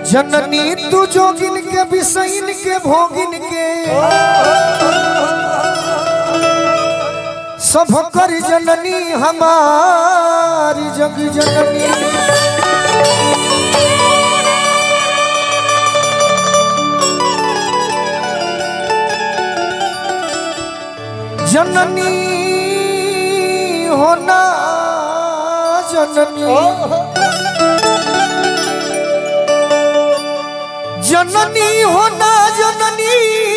जननी तू जोगिन के बिसैन के भोगिन के सब कर जननी हमारी जग जननी जननी होना जननी जननी होना जननी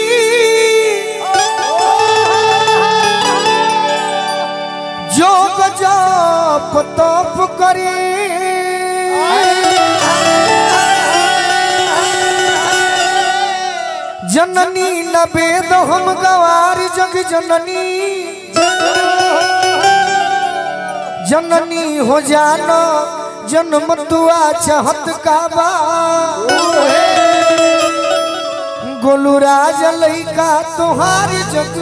जो गजब तप करे जननी न वेद हम गवार जग जननी जननी हो जानो जन्म दुआ चाहत काबा गोलू राज लइका तुहार जग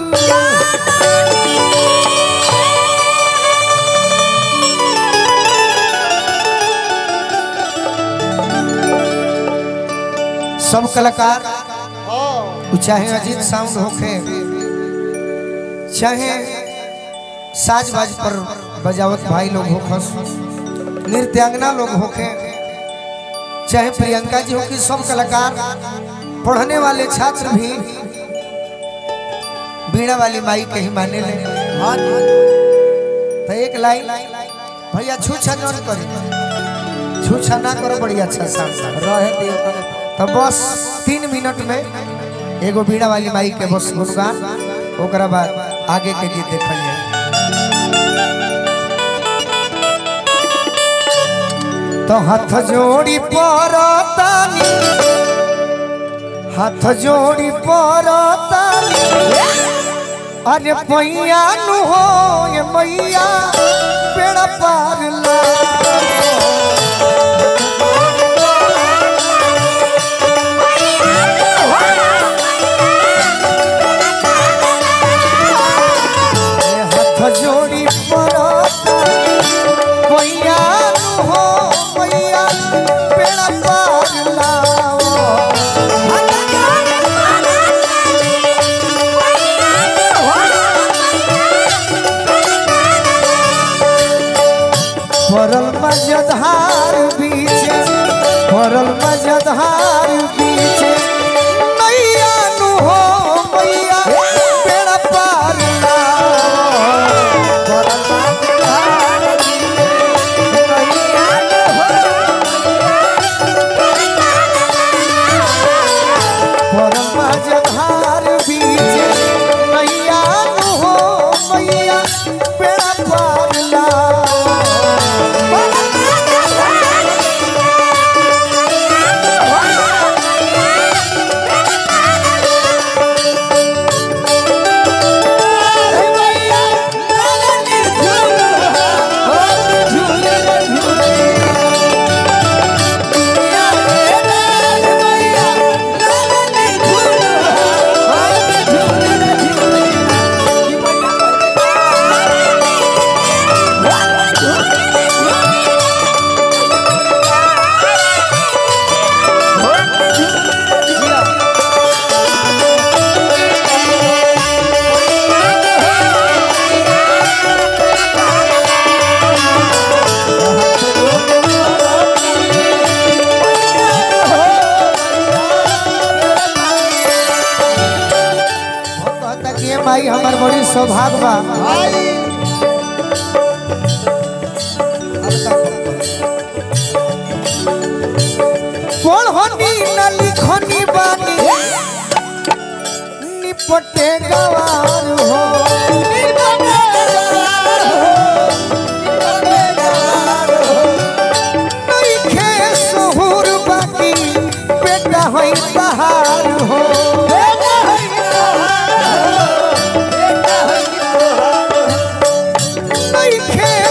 सब कलाकार चाहे अजीत साउंड होखे चाहे साज बाज पर बजावत भाई लोग होखस नृत्यांगना लोग होखे चाहे प्रियंका जी हो कि सब कलाकार पढ़ने वाले छात्र भी बीड़ा वाली माई के ही माने ले तो एक लाइन भैया छूछा न करी छूछा ना करो बड़ी अच्छा रहे तो बस 3 मिनट में एगो बीड़ा वाली माई के बस गुणगान ओकरा बाद आगे के गीत देखिए। तो हाथ जोड़ी परतानी हाथ जोड़ी परतानी अरे पैया नु हो ये मैया बेड़ा पार ला जोड़ी परतानी पैया नु हो मैया बेड़ा पार लाओ परल मजधार बीचे परल मजधार बीचे नैया नु हो मैया बेड़ा पार माई हमार बड़ी सौभाग्य बा पढ़नी न लिखनी बानी निपटे गवार हो नइखे सहूर बाकी बेटा होई बहार हो नइखे